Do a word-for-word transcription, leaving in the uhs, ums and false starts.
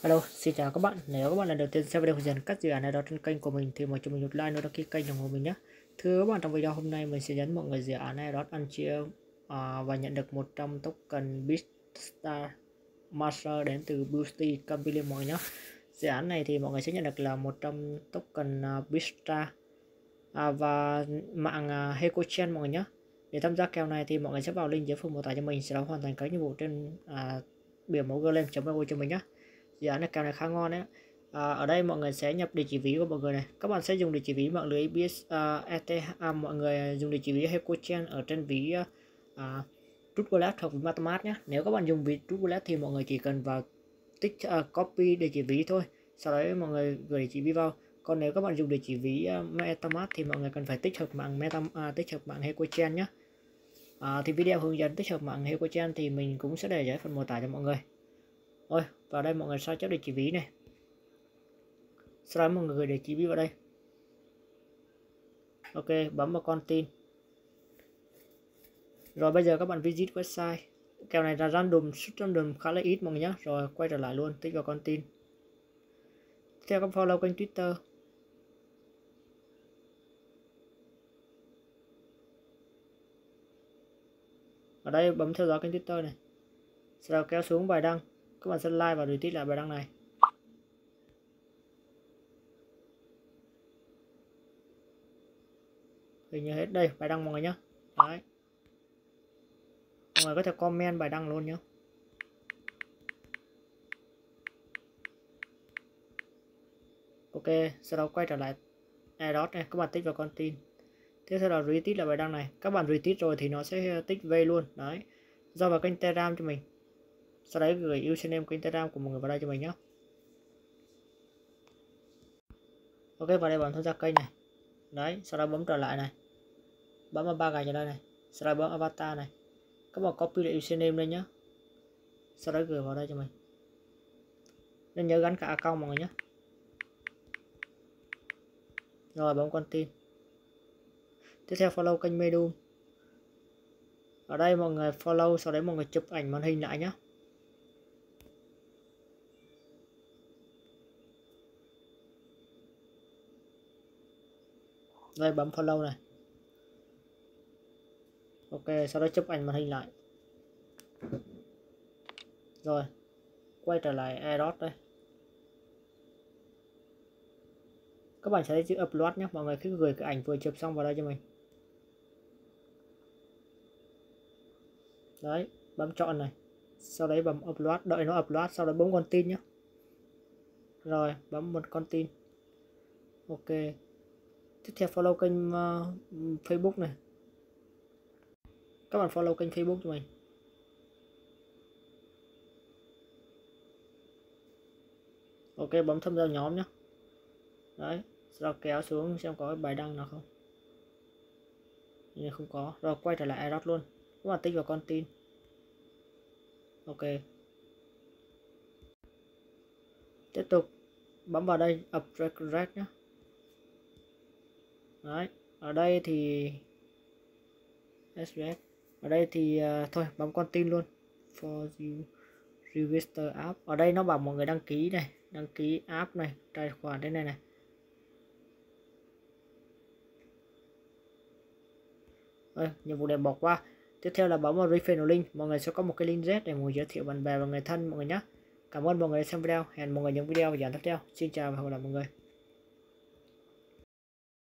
Hello, xin chào các bạn. Nếu các bạn lần đầu tiên xem video hướng dẫn các dự án này đó trên kênh của mình thì mời cho mình một like nữa đăng ký kênh ủng hộ mình nhé. Thưa các bạn, trong video hôm nay mình sẽ dẫn mọi người dự án này đó ăn chia à, và nhận được một trăm token Beastar Master đến từ Boosty Company mọi người nhé. Dự án này thì mọi người sẽ nhận được là một trăm token uh, Beastar à, và mạng uh, HecoChain mọi người nhé. Để tham gia kèo này thì mọi người sẽ vào link dưới phần mô tả cho mình, sẽ hoàn thành các nhiệm vụ trên uh, biểu mẫu Glam chấm io cho mình nhé. Dự án này kèo này khá ngon đấy. À, ở đây mọi người sẽ nhập địa chỉ ví của mọi người này. Các bạn sẽ dùng địa chỉ ví mạng lưới bê ét uh, e tê hát, mọi người dùng địa chỉ ví HecoChain ở trên ví uh, Trust Wallet hoặc với MetaMask nhé. Nếu các bạn dùng ví Trust Wallet thì mọi người chỉ cần vào tích uh, copy địa chỉ ví thôi, sau đấy mọi người gửi địa chỉ ví vào. Còn nếu các bạn dùng địa chỉ ví uh, MetaMask thì mọi người cần phải tích hợp mạng Meta uh, tích hợp mạng HecoChain nhé. À, thì video hướng dẫn tích hợp mạng HecoChain thì mình cũng sẽ để dưới phần mô tả cho mọi người. Rồi, vào đây mọi người sao chép địa chỉ ví này. Sau đó mọi người gửi địa chỉ ví vào đây. Ok, bấm vào con tin. Rồi bây giờ các bạn visit website. Kèo này là random, suất random khá là ít mọi người nhé. Rồi quay trở lại luôn, tích vào con tin. Theo các follow kênh Twitter. Ở đây bấm theo dõi kênh Twitter này. Sau đó kéo xuống bài đăng. Các bạn sẽ like và retweet lại bài đăng này. Hình như hết đây, bài đăng mọi người nhé. Đấy. Mọi người có thể comment bài đăng luôn nhé. Ok, sau đó quay trở lại airdrop này, các bạn tích vào con tin. Tiếp theo là retweet là bài đăng này. Các bạn retweet rồi thì nó sẽ tích V luôn. Đấy. Do vào kênh Telegram cho mình. Sau đấy gửi username kênh Telegram của mọi người vào đây cho mình nhé. Ok, vào đây bấm tham gia kênh này. Đấy, sau đó bấm trở lại này. Bấm vào ba gạch ở đây này. Sau đó bấm avatar này. Các bạn copy lại username lên nhé. Sau đó gửi vào đây cho mình. Nên nhớ gắn cả account mọi người nhé. Rồi bấm con tin. Tiếp theo follow kênh Medium. Ở đây mọi người follow, sau đấy mọi người chụp ảnh màn hình lại nhé. Đây bấm follow này. Ok, sau đó chụp ảnh màn hình lại. Rồi quay trở lại airdrop đây. Các bạn sẽ chữ upload nhé. Mọi người cứ gửi cái ảnh vừa chụp xong vào đây cho mình. Đấy, bấm chọn này. Sau đấy bấm upload, đợi nó upload, sau đó bấm con tin nhé. Rồi, bấm một con tin. Ok. Tiếp theo follow kênh uh, Facebook này. Các bạn follow kênh Facebook cho mình. Ok, bấm tham gia nhóm nhé. Đấy, sau đó kéo xuống xem có cái bài đăng nào không. Nhưng không có. Rồi quay trở lại airdrop luôn. Các bạn tích vào con tin. Ok. Tiếp tục bấm vào đây upgrade nhé. Đấy, ở đây thì ét pê ét. Ở đây thì uh, thôi bấm con tin luôn. For you register app. Ở đây nó bảo mọi người đăng ký này, đăng ký app này, tài khoản thế này này. Rồi, nhiệm vụ này bỏ qua. Tiếp theo là bấm vào referral link. Mọi người sẽ có một cái link Z để mọi người giới thiệu bạn bè và người thân mọi người nhé. Cảm ơn mọi người đã xem video. Hẹn mọi người những video và dẫn tiếp theo. Xin chào và hẹn gặp lại mọi người.